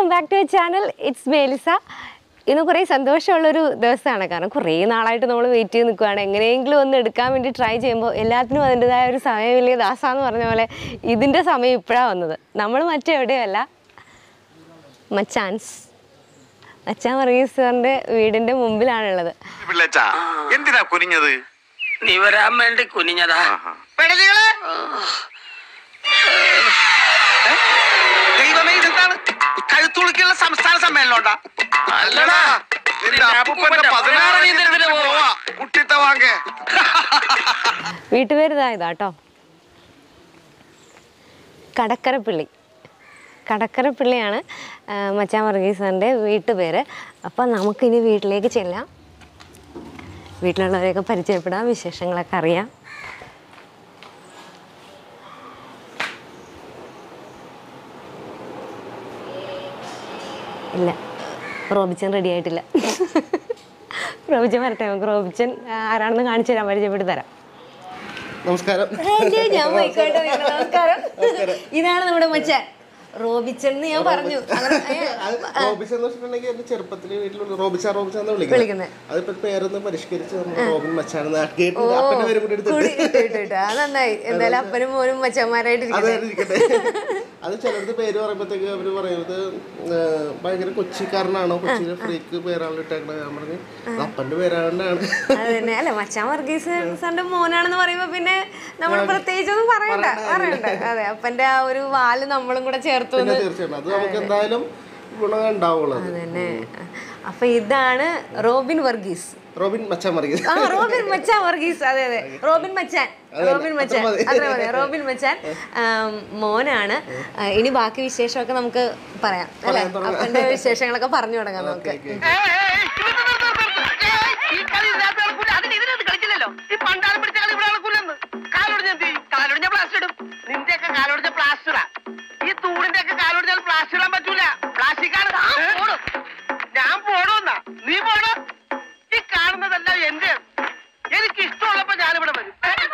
Welcome back to channel. It's me Eliza. ഇന്ന് കുറേ സന്തോഷമുള്ളൊരു ദിവസമാണ്. കാരണം കുറേ നാളായിട്ട് നമ്മൾ വെയിറ്റ് ചെയ്ത് നിൽക്കുകയാണ്. എങ്ങനെയെങ്കിലും ഒന്ന് എടുക്കാൻ വേണ്ടി ട്രൈ ചെയ്യുമ്പോൾ എല്ലാത്തിനും അതിൻ്റെതായ ഒരു സമയമില്ലേ ദാസാന്ന് പറഞ്ഞ പോലെ ഇതിൻ്റെ സമയം ഇപ്പോഴാണ് വന്നത്. നമ്മൾ മറ്റെവിടെയല്ല, മച്ചാൻ വർഗീസ് സാറിൻ്റെ വീടിൻ്റെ മുമ്പിലാണുള്ളത്. എന്തിനാ കുനിഞ്ഞത്? നീ വരാൻ വേണ്ടി കുനിഞ്ഞതാ. ദൈവമേ, ഇതെന്താണ്? കഴുത്തുളുക്കിയുള്ള സംസ്ഥാന സമ്മേളനം ഉണ്ടാ? വീട്ടുപേരിതായതാട്ടോ, കടക്കരപ്പിള്ളിയാണ് മച്ചാൻ വർഗീസ് സാറിൻ്റെ വീട്ടുപേര്. അപ്പം നമുക്കിനി വീട്ടിലേക്ക് ചെല്ലാം, വീട്ടിലുള്ളവരെയൊക്കെ പരിചയപ്പെടാം, വിശേഷങ്ങളൊക്കെ അറിയാം. ഇല്ല, റോബിച്ചൻ റെഡി ആയിട്ടില്ല. റോബിച്ചൻ വരട്ടെ, നമുക്ക് റോബിച്ചൻ ആരാണെന്ന് കാണിച്ചു തരാം, പരിചയപ്പെട്ട് തരാം. നമസ്കാരം. ഞാൻ പോയിക്കോട്ടെ. നമസ്കാരം. ഇതാണ് നമ്മുടെ മച്ചാൻ റോബിച്ചൻ എന്ന് ഞാൻ പറഞ്ഞു. ചെറുപ്പത്തില് വീട്ടിൽ റോബിച്ചാന്ന് വിളിക്കുന്നത്. അതിപ്പോ പേരൊന്ന് പരിഷ്കരിച്ച് റോബിൻ മച്ചാൻ നന്നായി. എന്തായാലും അപ്പനും മോനും മച്ചാന്മാരായിട്ടിരിക്കട്ടെ. അത് ചിലർക്ക് പേര് പറയുമ്പോഴത്തേക്ക് അവര് പറയുന്നത് ഭയങ്കര കൊച്ചിക്കാരനാണോ, കൊച്ചിയിലെ ഫ്രീക്ക് പേരാണ് ഇട്ടേക്കണത്. ഞാൻ പറഞ്ഞു അപ്പന്റെ പേരാണ്ടാണ്. അതന്നെ. അല്ല, മച്ചാൻ വർഗീസ് സാറിന്റെ മോനാണെന്ന് പറയുമ്പോ പിന്നെ നമ്മൾ പ്രത്യേകിച്ചൊന്നും പറയണ്ട. അതെ, അപ്പന്റെ ആ ഒരു വാല് നമ്മളും കൂടെ ചേർത്ത് തീർച്ചയായിട്ടും അത് നമുക്ക് എന്തായാലും ഗുണം ഉണ്ടാവുള്ളൂ. അതന്നെ. അപ്പൊ ഇതാണ് റോബിൻ വർഗീസ്. റോബിൻ മച്ചാൻ വർഗീസ്. അതെ, റോബിൻ മച്ചാൻ മോനാണ്. ഇനി ബാക്കി വിശേഷമൊക്കെ നമുക്ക് പറയാം അല്ലെ? അപ്പന്റെ വിശേഷങ്ങളൊക്കെ പറഞ്ഞു തുടങ്ങാം നമുക്ക്. ഞാൻ പോണോന്നാ? നീ പോണോ? ഈ കാണുന്നതല്ല എന്റെ. എനിക്ക് ഇഷ്ടമുള്ളപ്പോ ഞാനിവിടെ വരും.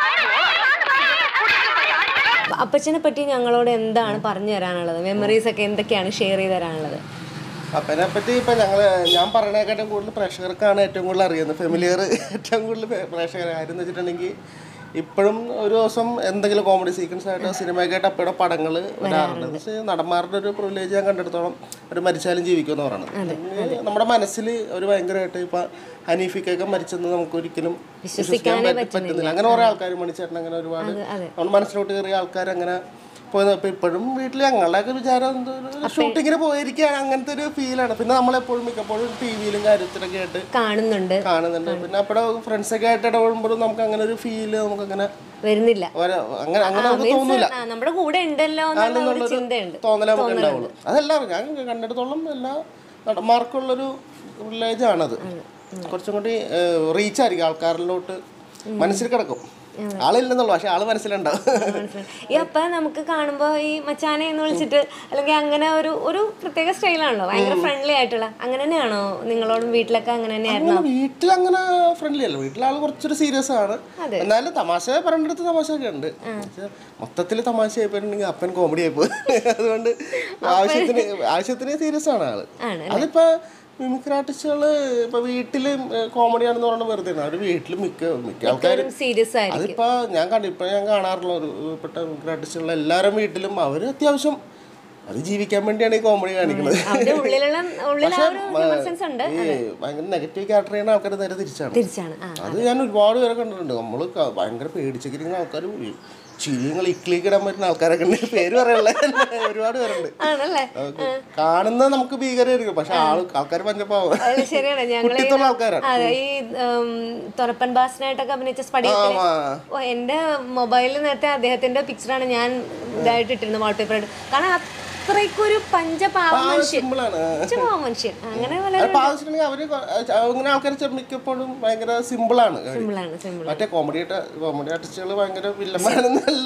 അപ്പച്ചനെ പറ്റി ഞങ്ങളോട് എന്താണ് പറഞ്ഞു തരാനുള്ളത്? മെമ്മറീസ് ഒക്കെ എന്തൊക്കെയാണ് ഷെയർ ചെയ്ത് തരാനുള്ളത്? അപ്പനെ പറ്റി ഇപ്പൊ ഞാൻ പറയണേക്കാട്ടും കൂടുതൽ പ്രേക്ഷകർക്കാണ് ഏറ്റവും കൂടുതൽ അറിയുന്നത്. ഫെമിലിയർ ഏറ്റവും കൂടുതൽ പ്രേക്ഷകർ കാര്യം എന്ന് വെച്ചിട്ടുണ്ടെങ്കിൽ ഇപ്പോഴും ഒരു ദിവസം എന്തെങ്കിലും കോമഡി സീക്വൻസ് ആയിട്ട് സിനിമയൊക്കെയായിട്ട് അപ്പയുടെ പടങ്ങൾ വരാറുണ്ട്. പക്ഷേ നടന്മാരുടെ ഒരു പ്രിവിലേജ് ഞാൻ കണ്ടെടുത്തോളം ഒരു മരിച്ചാലും ജീവിക്കുമെന്ന് പറയുന്നത് നമ്മുടെ മനസ്സിൽ ഒരു ഭയങ്കരമായിട്ട് ഇപ്പൊ ഹനീഫിക്കൊക്കെ മരിച്ചെന്ന് നമുക്ക് ഒരിക്കലും വിശ്വസിക്കാൻ പറ്റുന്നില്ല. അങ്ങനെ കുറെ ആൾക്കാർ, മണിച്ചേട്ടൻ, അങ്ങനെ ഒരുപാട് നമ്മുടെ മനസ്സിലോട്ട് കയറിയ ആൾക്കാർ അങ്ങനെ പോയപ്പോൾ ഇപ്പോഴും വീട്ടിൽ ഞങ്ങളുടെയൊക്കെ വിചാരം ഷൂട്ടിങ്ങിന് പോയിരിക്കുകയാണ്. അങ്ങനത്തെ ഒരു ഫീലാണ്. പിന്നെ നമ്മളെപ്പോഴും മിക്കപ്പോഴും ടി വിയിലും കാര്യത്തിലൊക്കെ ആയിട്ട് കാണുന്നുണ്ട്. പിന്നെ അപ്പോഴെ ഫ്രണ്ട്സൊക്കെ ആയിട്ട് ഇടപെടുമ്പോഴും നമുക്ക് അങ്ങനെ ഒരു ഫീല് നമുക്ക് അങ്ങനെ വരുന്നില്ല. അങ്ങനെ നമുക്ക് തോന്നില്ല, നമ്മുടെ കൂടെ ഉണ്ടല്ലോ തോന്നലേ നമുക്ക് ഉണ്ടാവുള്ളൂ. അതെല്ലാവരും ഞാൻ കണ്ടെടുത്തോളം എല്ലാ നടന്മാർക്കുള്ളൊരു വില്ലേജാണത്. കുറച്ചും കൂടി റീച്ചായിരിക്കും, ആൾക്കാരിലോട്ട് മനസ്സിൽ കിടക്കും. ആളില്ലെന്നുള്ളു, പക്ഷെ ആള് മനസ്സിലുണ്ടാവും. ഈ അപ്പ നമുക്ക് കാണുമ്പോ ഈ മച്ചാനെ എന്ന് വിളിച്ചിട്ട് അല്ലെങ്കിൽ അങ്ങനെ ഒരു പ്രത്യേക സ്റ്റൈലാണല്ലോ, ഭയങ്കര ഫ്രണ്ട്ലി ആയിട്ടുള്ള. അങ്ങനെ തന്നെയാണോ നിങ്ങളോടും വീട്ടിലൊക്കെ? അങ്ങനെ തന്നെയായിരുന്നു. വീട്ടിൽ അങ്ങനെ ഫ്രണ്ട്ലി അല്ല, വീട്ടിലെ ആള് കുറച്ചൊരു സീരിയസ് ആണ്. എന്നാലും തമാശ പറയേണ്ടടുത്ത് തമാശയൊക്കെ ഉണ്ട്. മൊത്തത്തില് തമാശ ആയിപ്പോയിട്ടുണ്ടെങ്കിൽ അപ്പൻ കോമഡി ആയിപ്പോ. അതുകൊണ്ട് ആവശ്യത്തിന് സീരിയസ് ആണ് ആള്. അതിപ്പോ മിമിക്രി ആർട്ടിസ്റ്റുകള് ഇപ്പൊ വീട്ടില് കോമഡിയാണെന്ന് പറഞ്ഞാൽ വെറുതെ അവര് വീട്ടില് മിക്ക ആൾക്കാരും സീരിയസ് ആയിരിക്കും. അതിപ്പോ ഞാൻ കാണാറുള്ള ഒരുപ്പെട്ട മിമിക്രി ആർട്ടിസ്റ്റുകൾ എല്ലാവരും വീട്ടിലും അവര് അത്യാവശ്യം അത് ജീവിക്കാൻ വേണ്ടിയാണ് ഈ കോമഡി കാണിക്കുന്നത്. ഭയങ്കര നെഗറ്റീവ് ക്യാരക്ടർ ചെയ്യുന്ന ആൾക്കാർ നേരെ തിരിച്ചാണ്. അത് ഞാൻ ഒരുപാട് പേരെ കണ്ടിട്ടുണ്ട്. നമ്മള് ഭയങ്കര പേടിച്ചിരിക്കുന്ന ആൾക്കാർ, ചിരിങ്ങൾ ഇക്ലിക്കിടാൻ പറ്റുന്ന ആൾക്കാരൊക്കെ ഉണ്ട്. പേര് പറയാനുള്ള ഒരുപാട് പേരുണ്ട്. കാണുന്നത് നമുക്ക് ഭീകരമായിരിക്കും, പക്ഷെ ആൾക്കാർ പഞ്ചപ്പാവും. ശരിയാണ്. ആൾക്കാരാണ് ഈ തുറപ്പൻ ബാസിനായിട്ടൊക്കെ അഭിനയിച്ച എന്റെ മൊബൈലിൽ നേരത്തെ അദ്ദേഹത്തിന്റെ പിക്ചറാണ് ഞാൻ ഇതായിട്ട് ഇട്ടിരുന്നത്, വാൾപേപ്പർ ആയിട്ട്. കാരണം അത്രയ്ക്കൊരു പഞ്ചപാവ മനുഷ്യൻ. അങ്ങനെ അങ്ങനെ ആൾക്കാർ മിക്കപ്പോഴും ഭയങ്കര സിമ്പിളാണ്. മറ്റേ കോമഡി ആർട്ടിസ്റ്റുകൾ ഭയങ്കര വില്ലന്മാരെന്നല്ല,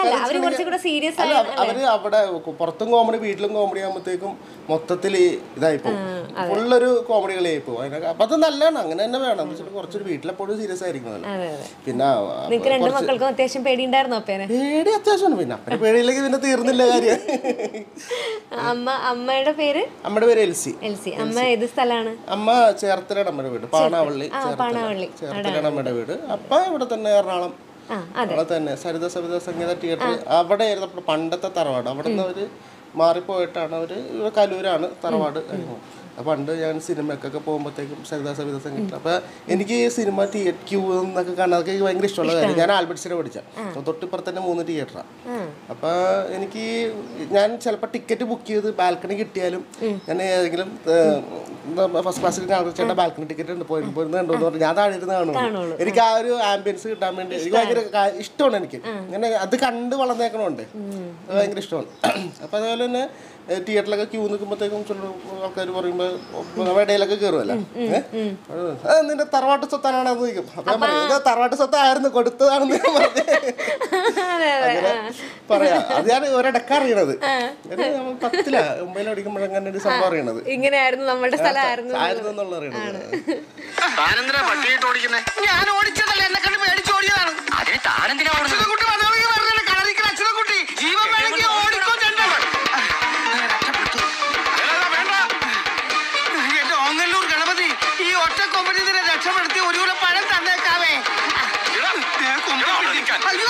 അവര് അവിടെ പുറത്തും കോമഡി വീട്ടിലും കോമഡി ആകുമ്പോഴത്തേക്കും മൊത്തത്തിൽ ഇതായിപ്പോ ഫുള്ളൊരു കോമഡി കളിയായിപ്പോ. അപ്പൊ അത് നല്ലതാണ്, അങ്ങനെ തന്നെ വേണം. കുറച്ചൊരു വീട്ടിലെപ്പോഴും സീരിയസ് ആയിരിക്കും. പിന്നെ പേടി അത്യാവശ്യമാണ്. പിന്നെ അപ്പനെ പേടിയില്ലെങ്കിൽ പിന്നെ തീർന്നില്ല കാര്യം. അമ്മയുടെ പേര്? അമ്മയുടെ പേര് എൽസി. അമ്മ ഏത് സ്ഥലമാണ്? അമ്മ ചേർത്തലയാണ് അമ്മയുടെ വീട്, പാണാവള്ളി ചേർത്തലയാണ് അമ്മയുടെ വീട്. അപ്പ ഇവിടെ തന്നെ എറണാകുളം അവിടെ തന്നെ സരിത സവിത സംഗീത തിയേറ്റർ അവിടെ ആയിരുന്നു പണ്ടത്തെ തറവാട്. അവിടെ നിന്ന് അവര് മാറിപ്പോയിട്ടാണ് അവര് കലൂരാണ് തറവാട്. പണ്ട് ഞാൻ സിനിമക്കൊക്കെ പോകുമ്പോഴത്തേക്കും സരിത സവിത സംഗീതം. അപ്പൊ എനിക്ക് സിനിമ ക്യൂ എന്നൊക്കെ കാണാൻ അതൊക്കെ ഭയങ്കര ഇഷ്ടമുള്ള കാര്യം. ഞാൻ ആൽബർട്ട്സിനെ പഠിച്ച തൊട്ടിപ്പുറത്ത് തന്നെ 3 തിയേറ്ററാണ്. അപ്പൊ എനിക്ക് ഞാൻ ചിലപ്പോൾ ടിക്കറ്റ് ബുക്ക് ചെയ്ത് ബാൽക്കണി കിട്ടിയാലും ഞാൻ ഏതെങ്കിലും ഫസ്റ്റ് ക്ലാസ്സിൽ ചേട്ടാ ബാൽക്കണി ടിക്കറ്റ് പോയിരുന്ന് കണ്ടോന്ന് പറഞ്ഞു ഞാൻ താഴെ ഇരുന്ന് കാണുള്ളൂ. എനിക്ക് ആ ഒരു ആംബിയൻസ് കിട്ടാൻ വേണ്ടി എനിക്ക് ഭയങ്കര ഇഷ്ടമാണ്. എനിക്ക് ഇങ്ങനെ അത് കണ്ട് വളർന്നേക്കണമുണ്ട്, അത് ഭയങ്കര ഇഷ്ടമാണ്. അപ്പൊ അതുപോലെ തന്നെ തിയേറ്ററിലൊക്കെ ക്യൂ നിൽക്കുമ്പോഴത്തേക്കും ആൾക്കാർ പറയുമ്പോൾ ഇടയിലൊക്കെ കയറുമല്ലോ, നിന്റെ തറവാട്ട് സ്വത്താനാണ് അത് ചോദിക്കും. അപ്പൊ ഞാൻ പറയും തറവാട്ട് സ്വത്തായിരുന്നു, കൊടുത്തതാണെന്ന് ഞാൻ പറഞ്ഞു പറയാ. അത് ഞാൻ ഒരിടക്ക അറിയണത് 10ല 9ൽ പഠിക്കുമ്പോഴങ്ങനെ ഒരു സംഭവം അറിയണത് ഇങ്ങനെയായിരുന്നു നമ്മുടെ സ്ഥലമായിരുന്നു എന്നുള്ള അറിയണത്. ഞാൻ ഓടിച്ചതല്ല, എന്നെ കണ്ട് മേടിച്ചോടിയതാണ്. അതിന് താനെന്തിനാ കുട്ടി അച്ഛനക്കുട്ടി ജീവൻ വേണമെങ്കിൽ ഓടിക്കോ. എന്റെ ഓങ്ങല്ലൂർ ഗണപതി ഈ ഒറ്റ കൊമ്പനെ രക്ഷപ്പെടുത്തി ഒരു കിലോ പഴം തന്നേക്കാവേ. അയ്യോ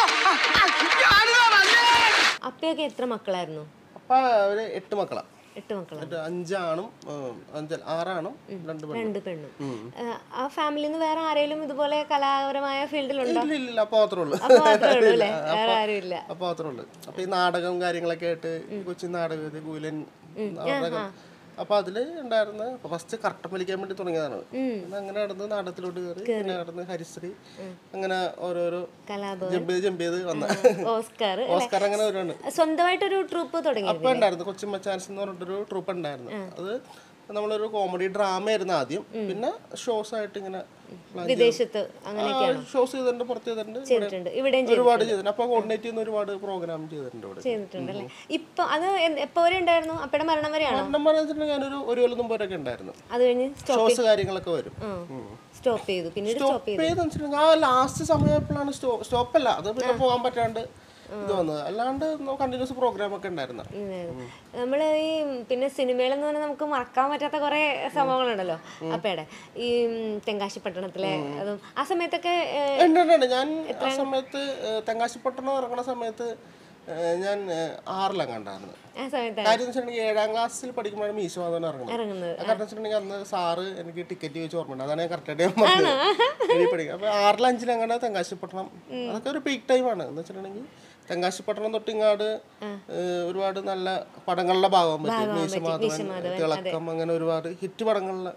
അപ്പയൊക്കെ എത്ര മക്കളായിരുന്നു? അപ്പൊ അവര് 8 മക്കളാ. 8 മക്കളാണ്. 5 ആണും 6 ആണും 2 പെണ്ണും. ആ ഫാമിലിയിൽ നിന്ന് വേറെ ആരെങ്കിലും ഇതുപോലെ കലാപരമായ ഫീൽഡിലുണ്ടോ? ഇല്ല. അപ്പൊ മാത്രമേ ഉള്ളൂ. വേറെ ആരും ഇല്ല. അപ്പൊ മാത്രമേ ഉള്ളൂ. അപ്പൊ ഈ നാടകം കാര്യങ്ങളൊക്കെ ആയിട്ട് കൊച്ചി നാടകം ഗൂലൻ നാടകം അപ്പൊ അതില് ഉണ്ടായിരുന്നു. ഫസ്റ്റ് കർട്ടൻ വലിക്കാൻ വേണ്ടി തുടങ്ങിയതാണ്. അങ്ങനെ നടന്ന് നാടകത്തിലോട്ട് കയറി, പിന്നെ നടന്ന് ഹരിശ്രീ, അങ്ങനെ ഓരോരോ ജമ്പ് ചെയ്ത് വന്ന ഓസ്കാർ അങ്ങനെ ഓരോന്ന്. സ്വന്തമായിട്ടൊരു ട്രൂപ്പ് തുടങ്ങി. അപ്പൊ ഉണ്ടായിരുന്നു കൊച്ചി മച്ചാൻസ് എന്ന് പറഞ്ഞിട്ടൊരു ട്രൂപ്പ് ഉണ്ടായിരുന്നു. അത് നമ്മളൊരു കോമഡി ഡ്രാമ ആയിരുന്നു ആദ്യം, പിന്നെ ഷോസ് ആയിട്ട് ഇങ്ങനെ വിദേശത്ത് ഷോസ് ചെയ്തിട്ടുണ്ട്, പുറത്ത് ചെയ്തിട്ടുണ്ട്, ഒരുപാട് ചെയ്തിട്ടുണ്ട്. അപ്പൊ കോർഡിനേറ്റ് ചെയ്യുന്ന ഒരുപാട് പ്രോഗ്രാം ചെയ്തിട്ടുണ്ട്. ഇപ്പൊ അത് എപ്പോ വരെ ഉണ്ടായിരുന്നു? അപ്പയുടെ മരണം വരെയാണോ? ഞാനൊരു 1 കൊല്ലം മുമ്പൊക്കെ ഉണ്ടായിരുന്നു. അത് കഴിഞ്ഞ് ഷോസ് കാര്യങ്ങളൊക്കെ വരും. സ്റ്റോപ്പ് ചെയ്തു. പിന്നീട് ഞാൻ ലാസ്റ്റ് സമയപ്പോഴാണ് സ്റ്റോപ്പല്ല, അത് പിന്നെ പോകാൻ പറ്റാണ്ട് ഇത് വന്നത്. അല്ലാണ്ട് കണ്ടിന്യൂസ് പ്രോഗ്രാം ഒക്കെ ഉണ്ടായിരുന്നു. നമ്മള് ഈ പിന്നെ സിനിമയിലെന്ന് പറഞ്ഞാൽ നമുക്ക് മറക്കാൻ പറ്റാത്ത കുറെ സംഭവങ്ങളുണ്ടല്ലോ അപ്പയുടെ. ഈ തെങ്കാശിപ്പട്ടണത്തിലെ അതും ആ സമയത്തൊക്കെ ഞാൻ ആ സമയത്ത് തെങ്കാശിപ്പട്ടണം ഇറങ്ങുന്ന സമയത്ത് ഞാൻ 6ലാണ് കണ്ടായിരുന്നു. കാര്യം വെച്ചിട്ടുണ്ടെങ്കിൽ 7ാം ക്ലാസ്സിൽ പഠിക്കുമ്പോഴാണ് മീശമാധവൻ ഇറങ്ങുന്നത്. കാരണം വെച്ചിട്ടുണ്ടെങ്കിൽ അന്ന് സാറ് എനിക്ക് ടിക്കറ്റ് ചോദിച്ച് ഓർമ്മയുണ്ട്. അതാണ് ഞാൻ കറക്റ്റായിട്ട് പഠിക്കുക. അപ്പൊ 6ൽ 5ൽ അങ്ങനെ തെങ്കാശിപ്പട്ടണം അതൊക്കെ ഒരു പീക്ക് ടൈമാണ്. എന്ന് വെച്ചിട്ടുണ്ടെങ്കിൽ തെങ്കാശിപ്പട്ടണം തൊട്ടിങ്ങാട് ഒരുപാട് നല്ല പടങ്ങളുടെ ഭാഗം പറ്റും. മീശമാധവൻ, തിളക്കം, അങ്ങനെ ഒരുപാട് ഹിറ്റ് പടങ്ങളിലെ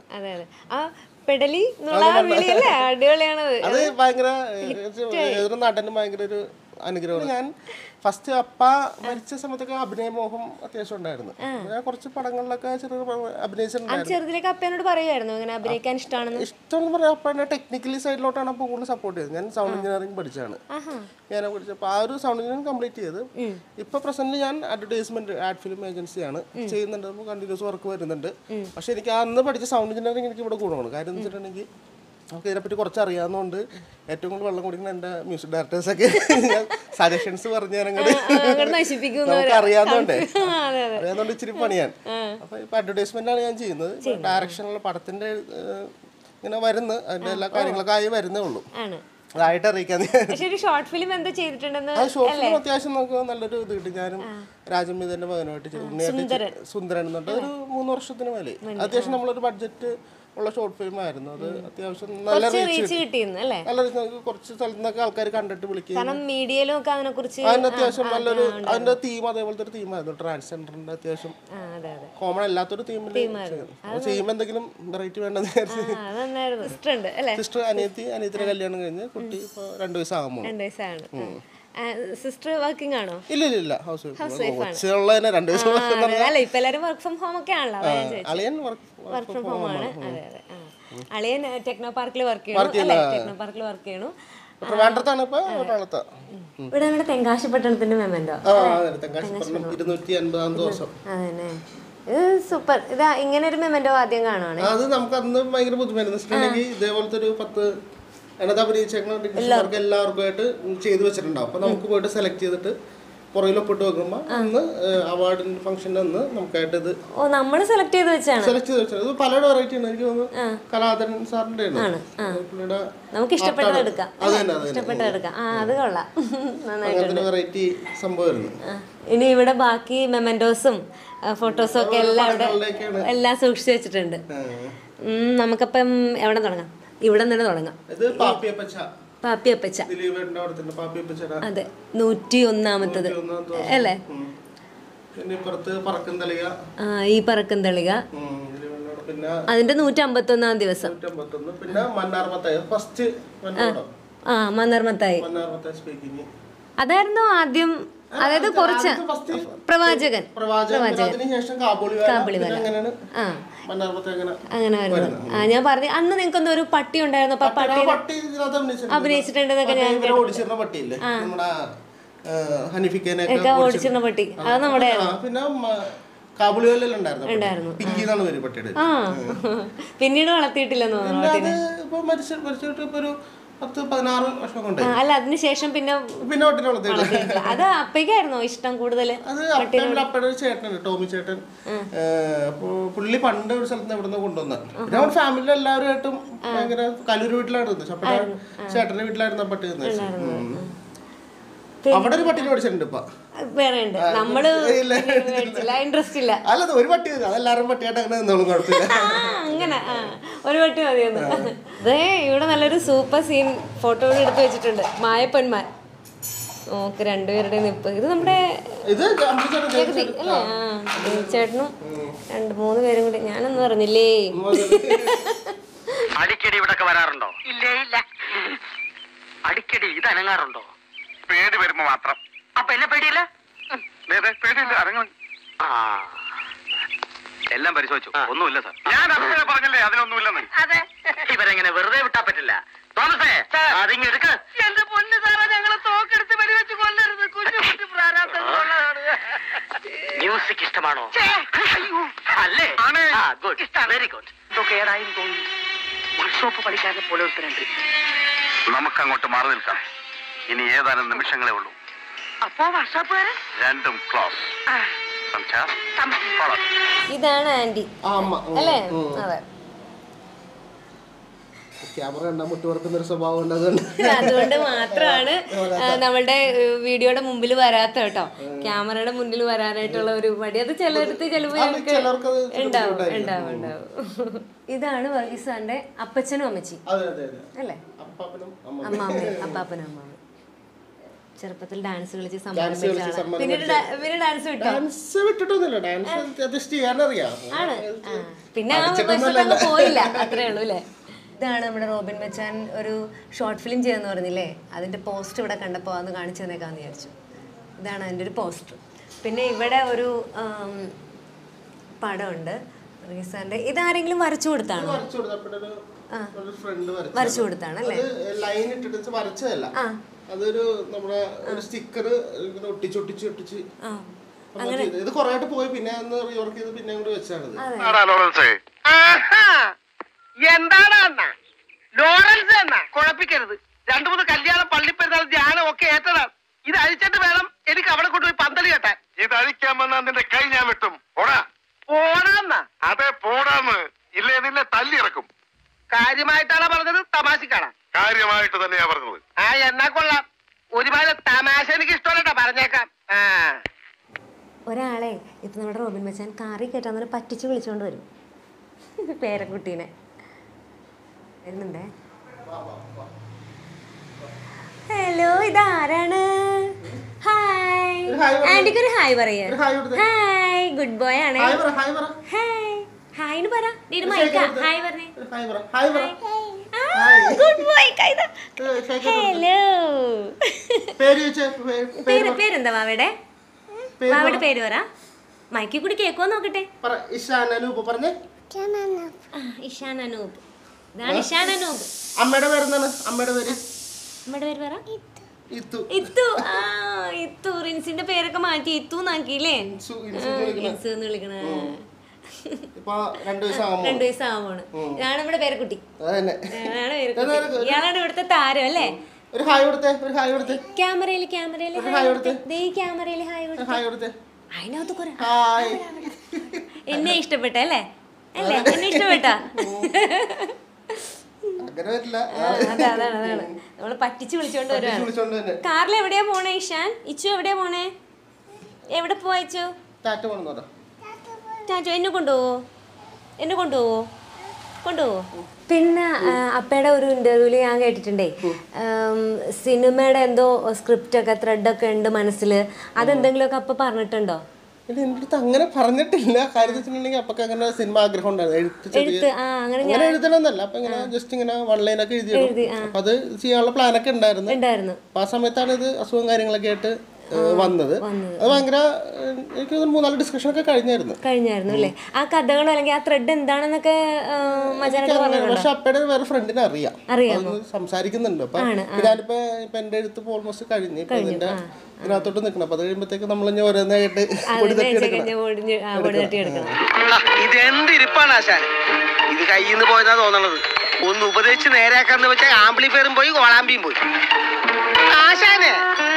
അത് ഭയങ്കര ഏതൊരു നടനും ഭയങ്കര ഒരു അനുഗ്രഹമാണ്. ഞാൻ ഫസ്റ്റ് അപ്പ മരിച്ച സമയത്തൊക്കെ അഭിനയമോഹം അത്യാവശ്യം ഉണ്ടായിരുന്നു. ഞാൻ കുറച്ച് പടങ്ങളിലൊക്കെ ഇഷ്ടമെന്ന് പറയാം. അപ്പൊ എന്നെ ടെക്നിക്കലി സൈഡിലോട്ടാണ് അപ്പൊ കൂടുതൽ സപ്പോർട്ട് ചെയ്തത്. ഞാൻ സൗണ്ട് എഞ്ചിനീയറിംഗ് പഠിച്ചാണ്. ഞാൻ പഠിച്ചപ്പോൾ ആ ഒരു സൗണ്ട് എഞ്ചിനീയറിംഗ് കംപ്ലീറ്റ് ചെയ്ത് ഇപ്പൊ പ്രസന്റ് ഞാൻ അഡ്വർടൈസ്മെന്റ് ആഡ് ഫിലിം ഏജൻസിയാണ് ചെയ്യുന്നുണ്ട്. കണ്ടിന്യൂസ് വർക്ക് വരുന്നുണ്ട്. പക്ഷെ എനിക്ക് അന്ന് പഠിച്ച സൗണ്ട് എഞ്ചിനീയറിംഗ് എനിക്ക് ഇവിടെ ഗുണമാണ്. കാര്യം എന്ന് വെച്ചിട്ടുണ്ടെങ്കിൽ നമുക്ക് ഇതിനെപ്പറ്റി കുറച്ച് അറിയാവുന്നതുകൊണ്ട് ഏറ്റവും കൂടുതൽ വെള്ളം കുടിക്കുന്ന എൻ്റെ മ്യൂസിക് ഡയറക്ടേഴ്സൊക്കെ സജഷൻസ് പറഞ്ഞ് നമുക്ക് അറിയാവുന്നതുകൊണ്ട് ഇച്ചിരി പണിയാണ്. അപ്പൊ ഇപ്പൊ അഡ്വർടൈസ്മെന്റാണ് ഞാൻ ചെയ്യുന്നത്. ഡയറക്ഷനുള്ള പടത്തിന്റെ ഇങ്ങനെ വരുന്നു, അതിന്റെ എല്ലാ കാര്യങ്ങളൊക്കെ ആയി വരുന്നേ ഉള്ളൂ. അതായിട്ട് അറിയിക്കാൻ ഷോർട്ട് ഫിലിം എന്താ ചെയ്തിട്ടുണ്ടെന്ന്. ഷോർട്ട് ഫിലിം അത്യാവശ്യം നമുക്ക് നല്ലൊരു ഇത് കിട്ടി. ഞാനും രാജമീതന്റെ മകനുമായിട്ട് സുന്ദരൻ എന്നുണ്ട്. ഒരു 3 വർഷത്തിന് മേലെ അത്യാവശ്യം നമ്മളൊരു ബഡ്ജറ്റ് ഉള്ള ഷോർട്ട് ഫിലിം ആയിരുന്നു. അത് അത്യാവശ്യം നല്ല റീച്ച് കിട്ടിയിരുന്നു. നല്ല കുറച്ച് സ്ഥലത്ത് നിന്നൊക്കെ ആൾക്കാർ കണ്ടിട്ട് വിളിക്കും. അതിന് അത്യാവശ്യം നല്ലൊരു അതിന്റെ തീം അതേപോലത്തെ ഒരു തീമായിരുന്നു. ട്രാൻസ്ജെൻഡറിന്റെ അത്യാവശ്യം കോമൺ അല്ലാത്തൊരു തീമിൽ ചെയ്യുമ്പോൾ എന്തെങ്കിലും വെറൈറ്റി വേണ്ടെന്ന് വിചാരിച്ചു. സിസ്റ്റർ അനിയത്തിന്റെ കല്യാണം കഴിഞ്ഞ് കുട്ടി ഇപ്പൊ 2 വയസ്സാകുമ്പോൾ. സിസ്റ്റർ വർക്കിംഗ് ആണോ? ഇല്ല ഹൗസ് വൈഫ്. അളിയൻ ടെക്നോ പാർക്കിൽ വർക്ക് ചെയ്യണു. ഇവിടെ തെങ്കാശിപ്പട്ടണത്തിന്റെ മെമ്മന്റോ. സൂപ്പർ. ഇതാ ഇങ്ങനെ ഒരു മെമ്മന്റോ ആദ്യം കാണുവാണ്. അത് നമുക്ക് അന്ന് ഭയങ്കര ബുദ്ധിമുട്ടായിരുന്നു. ഇതേപോലത്തെ ഒരു 10 അതിനകത്ത് അഭിനയിച്ചേക്കുന്ന എല്ലാവർക്കും ആയിട്ട് ചെയ്ത് വെച്ചിട്ടുണ്ടാവും. അപ്പൊ നമുക്ക് പോയിട്ട് സെലക്ട് ചെയ്തിട്ട് പുറകിൽ ഒപ്പിട്ട് വെക്കുമ്പോൾ അന്ന് അവാർഡിന്റെ ഫംഗ്ഷൻ്റെ അന്ന് നമുക്കായിട്ട് ഇത് നമ്മൾ സെലക്ട് ചെയ്ത് വെച്ചാണ്. ഇത് പലയുടെ വെറൈറ്റി ആണ്. എനിക്ക് തോന്നുന്നു കലാധരൻ സാറിന്റെ നമുക്ക് ഇഷ്ടപ്പെട്ടത് എടുക്കാം. അത് കൊള്ളാം, നന്നായിട്ടുണ്ട്. വെറൈറ്റി സംഭവമായിരുന്നു. ഇനി ഇവിടെ ബാക്കി മെമന്റോസും ഫോട്ടോസും ഒക്കെ എല്ലാം സൂക്ഷിച്ചു വെച്ചിട്ടുണ്ട്. നമുക്കപ്പം എവിടെ തുടങ്ങാം? ഇവിടെ നിന്ന് തുടങ്ങാം. പാപ്പിയപ്പച്ച, അതെ, 101ാമത്തത് അല്ലേ? ഈ പറക്കും തളിക അതിന്റെ 151ാം ദിവസം. മന്നാർമത്തായി അതായിരുന്നു ആദ്യം. അതായത് കുറച്ച് പ്രവാചകൻ അങ്ങനെ വരുന്നു. ഞാൻ പറഞ്ഞു അന്ന് നിങ്ങൾക്കൊന്നും ഒരു പട്ടി ഉണ്ടായിരുന്നു, അപ്പൊ പട്ടി അഭിനയിച്ചിട്ടുണ്ടെന്നൊക്കെ ഞാൻ ഓടിച്ചിരുന്ന പട്ടി. അത് നമ്മുടെ ഉണ്ടായിരുന്നു. പിന്നീട് വളർത്തിയിട്ടില്ലെന്ന് തോന്നുന്നു. അല്ല, അതിനുശേഷം പിന്നെ അത് അപ്പയ്ക്കായിരുന്നോ ഇഷ്ടം കൂടുതൽ? ചേട്ടനുണ്ട്, ടോമി ചേട്ടൻ. പുള്ളി പണ്ട് ഒരു സ്ഥലത്ത് എവിടെ കൊണ്ടുവന്ന ഫാമിലി എല്ലാവരുമായിട്ടും ഭയങ്കര കലൂർ വീട്ടിലായിരുന്നു. ചേട്ടന്റെ വീട്ടിലായിരുന്നു പട്ടി. അവിടെ ഒരു പട്ടിനെ മേടിച്ചിട്ടുണ്ട്. ഇപ്പൊ വേറെ ഉണ്ട്. നമ്മള് ഇൻട്രസ്റ്റ് ഇല്ല. അല്ല, ഒരു പട്ടി അതെല്ലാരും പട്ടിയായിട്ട് അങ്ങനെ നിന്നോളും, കുഴപ്പമില്ല. അങ്ങനെ ഒരു പട്ടി മതിയൊന്ന്. അതേ, ഇവിടെ നല്ലൊരു സൂപ്പർ സീൻ ഫോട്ടോ എടുത്ത് വെച്ചിട്ടുണ്ട്. മായപ്പൊന്മാൻ നോക്ക്, രണ്ടുപേരുടെ നിപ്പ്. ഇത് നമ്മുടെ അല്ലേ? ചേട്ടനും 2-3 പേരും കൂടി. ഞാനൊന്നും പറഞ്ഞില്ലേ. അടിക്കടി ഇവിടെ വരാറുണ്ടോ? ഇല്ല. അടിക്കടി ഇത് അനങ്ങാറുണ്ടോ? പേടി വരുമ്പോ മാത്രം. അപ്പൊ എന്നെ പേടിയില്ല? പേടിയില്ല, അനങ്ങും. എല്ലാം പരിശോധിച്ചു, ഒന്നുമില്ല സാർ. ഞാൻ അഭിനയം പറഞ്ഞല്ലേ അതിനൊന്നുമില്ലെന്ന്. അതെ, ഇവരെങ്ങനെ വെറുതെ വിട്ടാ പറ്റില്ല. തോമസേ, അതിങ്ങ് എടുക്ക. എന്റെ പൊന്ന് സാറേ, ഞങ്ങളെ തോക്കെടുത്ത് വെടിവെച്ച് കൊല്ലരുത്. കുഞ്ഞുകുട്ടി പ്രാരാബ്ദമുള്ളതാണ്. മ്യൂസിക് ഇഷ്ടമാണോ? അല്ലേ? Good, very good. ഇതൊക്കെ ഏതായും തോന്നി വർക്ക്ഷോപ്പ് പഠിക്കാതെ പോലെ ഒരുത്തരുണ്ട്. നമുക്ക് അങ്ങോട്ട് മാറി നിൽക്കാം. ഇനി ഏതാനും നിമിഷങ്ങളേ ഉള്ളൂ. അപ്പോ വർക്ക്ഷോപ്പുകാരൻ രണ്ടും ക്ലോസ്. ഇതാണ് ആന്റി അല്ലേ? അതെ. അതുകൊണ്ട് മാത്രമാണ് നമ്മളുടെ വീഡിയോയുടെ മുമ്പിൽ വരാത്ത കേട്ടോ. ക്യാമറയുടെ മുന്നിൽ വരാനായിട്ടുള്ള ഒരു മടി അത് ചിലർക്ക് ചിലപ്പോൾ ഉണ്ടാവും. ഇതാണ് വർഗീസ് സാറിന്റെ അപ്പച്ചനും അമ്മച്ചി അല്ലേ? അപ്പാപ്പനും അമ്മാമ്മ. ചെറുപ്പത്തിൽ ഡാൻസ് കളിച്ച് സമ്മാനം. പിന്നെ ഡാൻസ് ആണ്. പിന്നെ ആ പോയില്ല, അത്രേ ഉള്ളൂ അല്ലേ? ഇതാണ് നമ്മുടെ റോബിൻ മച്ചാൻ ഒരു ഷോർട്ട് ഫിലിം ചെയ്തെന്ന് പറഞ്ഞില്ലേ? അതിന്റെ പോസ്റ്റ് ഇവിടെ കണ്ടപ്പോൾ അന്ന് കാണിച്ചു തന്നേക്കാന്ന് വിചാരിച്ചു. ഇതാണ് അതിൻ്റെ ഒരു പോസ്റ്റർ. പിന്നെ ഇവിടെ ഒരു പടമുണ്ട് റീസാന്റെ. ഇതാരെങ്കിലും വരച്ചു കൊടുത്താണോ? വരച്ചു കൊടുത്താണല്ലേ? ലൈൻ ഇട്ടിട്ട് വരച്ചതല്ല, അതൊരു നമ്മുടെ ഒരു സ്റ്റിക്കർ ഒട്ടിച്ച് അങ്ങനെ ഇത് കൊറേ ആയിട്ട് പോയി. പിന്നെ റിവർക്ക് ചെയ്ത് പിന്നെ അങ്ങോട്ട് വെച്ചാണത്. എന്താണ് അണ്ണാ ലോറൻസ് എന്നാ? കുഴപ്പിക്കരുത്. 2-3 കല്യാണം, പള്ളിപ്പെരുന്നാൾ, ധ്യാനം ഒക്കെ ഏറ്റതാണ്. ഇത് അഴിച്ചിട്ട് വേണം എനിക്ക് അവിടെ കൊണ്ടുപോയി പന്തല് കെട്ടാൻ. ഇത് അഴിക്കാൻ വന്നാൽ നിന്റെ കൈ ഞാൻ വെട്ടും. പോടാന്നാ? അതെ, പോടാന്ന്. ഇല്ലേ നിന്നെ തല്ലിയിറക്കും. കാര്യമായിട്ടാണ് പറഞ്ഞത്? തമാശക്കാണാ? കാര്യമായിട്ട് തന്നെയാ പറഞ്ഞത്. എന്നാ കൊള്ളാം. ഒരുപാട് തമാശ എനിക്ക് ഇഷ്ടമല്ലട്ടോ, പറഞ്ഞേക്കാം. ഒരാളെ ഇപ്പൊ നമ്മുടെ റോബിൻ മച്ചാൻ കാറി കയറ്റാൻ പറ്റിച്ച് വിളിച്ചോണ്ട് വരും പേരക്കുട്ടീനെ. വരുന്നുണ്ടേ. ഹലോ, ഇതാരാണ്? ഹായ് ആന്റിക്ക് ഒരു ഹായ് പറയാ. ഹായ്, ഗുഡ് ബോയ് ആണ്. ഹായ് ഹായ്ന്ന് പറ. ഹായ് പറഞ്ഞേ. Good boy. ഹലോ. പേരെന്താ മാവയുടെ? മാവയുടെ പേര് പറ. മൈക്കി കൂടി കേൾക്കുമോ നോക്കട്ടെ. ഇഷാൻ അനൂപ്. ഇതാണ് ഇഷാൻ അനൂപ്. അമ്മയുടെ പേരെന്താണ്? അമ്മയുടെ പേര് പറ. ഇത്തു. റിൻസിന്റെ പേരൊക്കെ മാറ്റി ഇത്തു നാക്കിയില്ലേ? ഇൻസു എന്ന് വിളിക്കണ. 2 വയസ്സാവുമാണ്. ഇതാണ് നമ്മുടെ പേരക്കുട്ടി. ഇയാളാണ് ഇവിടുത്തെ താരം അല്ലേ? ഒരു ഹായ് കൊടുത്തേ, ഒരു ഹായ് കൊടുത്തേ. ക്യാമറയിൽ ഹായ് കൊടുത്തേ. ദേ ഈ ക്യാമറയിൽ ഹായ് കൊടുത്തേ. ഹായ് കൊടുത്തേ. അതിനകത്ത് കുറെ ഹായ്. എന്നെ ഇഷ്ടപ്പെട്ട അല്ലേ? അല്ലേ എന്നെ ഇഷ്ടപ്പെട്ട? അങ്ങനെ പറ്റില്ല. അതാണ് നമ്മള് പറ്റിച്ച് വിളിച്ചോണ്ട് വരുവാണ്. കാറിൽ എവിടെയാ പോണേ ഇഷാൻ? ഇച്ചു എവിടെയാ പോണേ? എവിടെ പോവാ ഇച്ചു? ടാറ്റ പോണെന്നോ? ടാറ്റ എന്നെ കൊണ്ടുപോവോ? പിന്നെ അപ്പയുടെ ഒരു ഇന്റർവ്യൂല് ഞാൻ കേട്ടിട്ടുണ്ടേ, സിനിമയുടെ എന്തോ സ്ക്രിപ്റ്റ് ഒക്കെ ത്രെഡൊക്കെ ഉണ്ട് മനസ്സിൽ, അതെന്തെങ്കിലുമൊക്കെ അപ്പൊ പറഞ്ഞിട്ടുണ്ടോ? എന്റെ അടുത്ത് അങ്ങനെ പറഞ്ഞിട്ടില്ല. കാര്യം വെച്ചിട്ടുണ്ടെങ്കിൽ അപ്പൊക്കെ അങ്ങനെ സിനിമ ആഗ്രഹം ഉണ്ടായിരുന്നു. അങ്ങനെ എഴുതണമെന്നല്ല, അപ്പൊ ഇങ്ങനെ ജസ്റ്റ് ഇങ്ങനെ വൺ ലൈനൊക്കെ എഴുതി. അപ്പൊ അത് ചെയ്യാനുള്ള പ്ലാനൊക്കെ ഉണ്ടായിരുന്നു. അപ്പൊ ആ സമയത്താണ് ഇത് അസുഖം കാര്യങ്ങളൊക്കെ ആയിട്ട് വന്നത്. അത് ഭയങ്കര എനിക്ക് 3-4 ഡിസ്കഷൻ ഒക്കെ കഴിഞ്ഞായിരുന്നു അല്ലേ? ആ കഥകൾ അല്ലെങ്കിൽ ആ ത്രെഡ് എന്താണെന്നൊക്കെ. പക്ഷെ അപ്പയുടെ വേറെ ഫ്രണ്ടിനെ അറിയാം, സംസാരിക്കുന്നുണ്ട്. അപ്പൊ ഞാനിപ്പോ എന്റെ എഴുത്ത് ഓൾമോസ്റ്റ് കഴിഞ്ഞു. ഇപ്പൊ ഇതിന്റെ ഇതിനകത്തോട്ട് നിൽക്കണം. അപ്പൊ അത് കഴിയുമ്പോഴത്തേക്ക് നമ്മൾ ഓരോന്നായിട്ട് ഇതെന്തിരിപ്പാണ് ആശാന്? ഇത് കയ്യിൽ നിന്ന് പോയതാ തോന്നണത്. ഒന്ന് ഉപദേശിച്ച് നേരെയാക്കാന്ന് വെച്ചാൽ ആംപ്ലിഫയറും പോയി കോളാമ്പിയും പോയി. ആശാനെ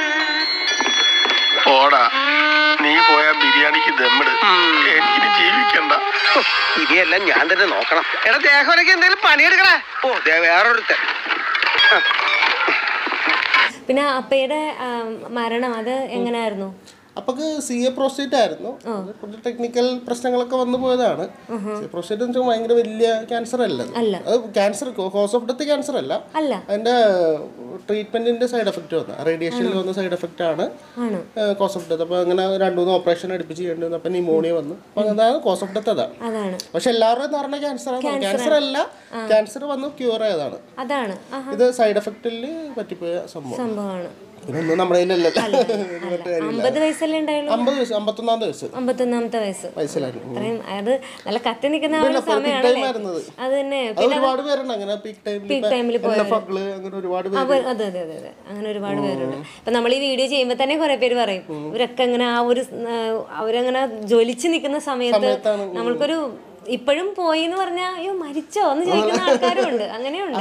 പോടാ, നീ പോയാ ബിരിയാണിക്ക് ദമ്മിട്. എനിക്കിനി ജീവിക്കണ്ട. ഇനിയെല്ലാം ഞാൻ തന്നെ നോക്കണം. എടാ ദേഹോനൊക്കെ എന്തെങ്കിലും പണിയെടുക്കണേ. ഓ വേറൊരുത്തൻ. പിന്നെ അപ്പയുടെ മരണം അത് എങ്ങനെയായിരുന്നു? അപ്പൊക്ക് CA പ്രോസ്റ്റേറ്റ് ആയിരുന്നു. കുറച്ച് ടെക്നിക്കൽ പ്രശ്നങ്ങളൊക്കെ വന്നു പോയതാണ്. പ്രോസ്റ്റേറ്റ് എന്ന് വെച്ചാൽ ഭയങ്കര വലിയ ക്യാൻസർ അല്ല. അത് cancer cause of death cancer അല്ല, അതിന്റെ ട്രീറ്റ്മെന്റിന്റെ സൈഡ് എഫക്റ്റ് വന്ന റേഡിയേഷനിൽ വന്ന സൈഡ് എഫക്റ്റ് ആണ് കോസ് ഓഫ് ഡെത്ത്. അപ്പൊ അങ്ങനെ 2-3 ഓപ്പറേഷൻ അടുപ്പിച്ച് ചെയ്യേണ്ടി വന്നു. അപ്പൊ ന്യൂമോണിയ വന്നു. അപ്പൊ അതാണ് കോസ് ഓഫ് ഡെത്ത്. അതാണ്. പക്ഷെ എല്ലാവരുടെയും ധാരണ ക്യാൻസർ അല്ല, ക്യാൻസർ വന്ന് ക്യൂർ ആയതാണ്. ഇത് സൈഡ് എഫക്റ്റിൽ പറ്റിപ്പോയ സംഭവമാണ്. ഇതൊന്നും നമ്മുടെ ഒരുപാട് പേരുണ്ട് അങ്ങനെ ഒരുപാട് പേരുണ്ട്. ഇപ്പൊ നമ്മൾ ഈ വീഡിയോ ചെയ്യുമ്പോ തന്നെ കുറെ പേര് പറയും ഇവരൊക്കെ അങ്ങനെ ആ ഒരു അവരങ്ങനെ ജ്വലിച്ച് നിൽക്കുന്ന സമയത്ത് നമ്മൾക്കൊരു ഇപ്പോഴും പോയി എന്ന് പറഞ്ഞാൽ അയ്യോ മരിച്ചോ എന്ന് ചോദിക്കുന്ന ആൾക്കാരും ഉണ്ട്. അങ്ങനെയുണ്ട്.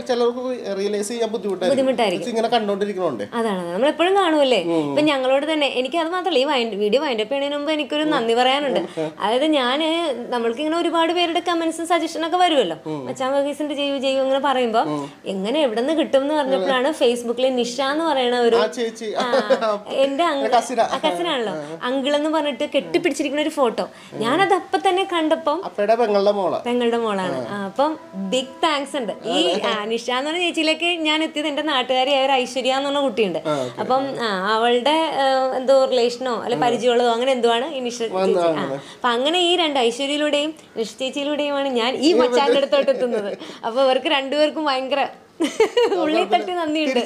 അതാണ് നമ്മളെപ്പോഴും കാണുമല്ലേ. ഇപ്പൊ ഞങ്ങളോട് തന്നെ എനിക്ക് അത് മാത്രമല്ല, ഈ വീഡിയോ വൈൻഡപ്പ് ചെയ്യുന്നതിന് മുമ്പ് എനിക്കൊരു നന്ദി പറയാനുണ്ട്. അതായത് നമ്മൾക്ക് ഇങ്ങനെ ഒരുപാട് പേരുടെ കമന്റ്സും സജഷനൊക്കെ വരുമല്ലോ, മച്ചാൻ വർഗീസിന്റെ ചെയ്യൂ ഇങ്ങനെ പറയുമ്പോ എങ്ങനെ എവിടെ നിന്ന് കിട്ടും എന്ന് പറഞ്ഞപ്പോഴാണ് ഫേസ്ബുക്കിൽ നിഷ എന്ന് പറയുന്ന ഒരു എന്റെ കസിനാണല്ലോ അങ്കിളെന്ന് പറഞ്ഞിട്ട് കെട്ടിപ്പിടിച്ചിരിക്കുന്ന ഒരു ഫോട്ടോ ഞാനത് അപ്പൊ തന്നെ കണ്ടപ്പം പെങ്ങളുടെ മോളാണ്. അപ്പം ബിഗ് താങ്ക്സ് ഉണ്ട്. ഈ നിഷ എന്ന് പറഞ്ഞ ചേച്ചിയിലേക്ക് ഞാൻ എത്തിയത് എന്റെ നാട്ടുകാരിയായ ഒരു ഐശ്വര്യ എന്ന് പറഞ്ഞ കുട്ടിയുണ്ട്. അപ്പം അവളുടെ എന്തോ റിലേഷനോ അല്ലെ പരിചയമുള്ളതോ അങ്ങനെ എന്തോ ആണ് ഈ നിഷ ചേച്ചി. അപ്പൊ അങ്ങനെ ഈ 2 ഐശ്വര്യയിലൂടെയും നിഷ ചേച്ചിയിലൂടെയുമാണ് ഞാൻ ഈ മച്ചാന്റെ അടുത്തോട്ട് എത്തുന്നത്. അപ്പൊ ഇവർക്ക് രണ്ടുപേർക്കും ഭയങ്കര ഉള്ളിൽ തട്ടി നന്ദിയുണ്ട്.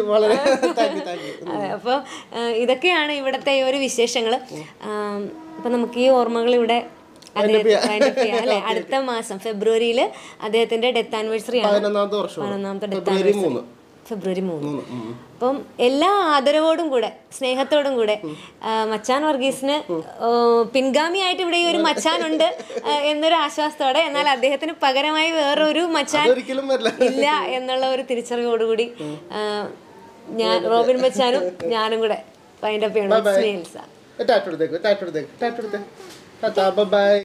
അപ്പൊ ഇതൊക്കെയാണ് ഇവിടത്തെ ഒരു വിശേഷങ്ങള്. അപ്പൊ നമുക്ക് ഈ ഓർമ്മകൾ ഇവിടെ അല്ലെ അടുത്ത മാസം ഫെബ്രുവരിയിൽ അദ്ദേഹത്തിന്റെ ഡെത്ത് ആനിവേഴ്സറി ആണ്. 11ാമത്തെ ഡെത്ത് ആനിവേഴ്സറി ഫെബ്രുവരി 3. അപ്പം എല്ലാ ആദരവോടും കൂടെ സ്നേഹത്തോടും കൂടെ മച്ചാൻ വർഗീസിന് പിൻഗാമിയായിട്ട് ഇവിടെ ഈ ഒരു മച്ചാൻ ഉണ്ട് എന്നൊരു ആശ്വാസത്തോടെ, എന്നാൽ അദ്ദേഹത്തിന് പകരമായി വേറൊരു മച്ചാൻ ഇല്ല എന്നുള്ള ഒരു തിരിച്ചറിവോടുകൂടി ഞാൻ റോബിൻ മച്ചാനും ഞാനും കൂടെ വൈൻഡപ്പ് ചെയ്യണം. Bye.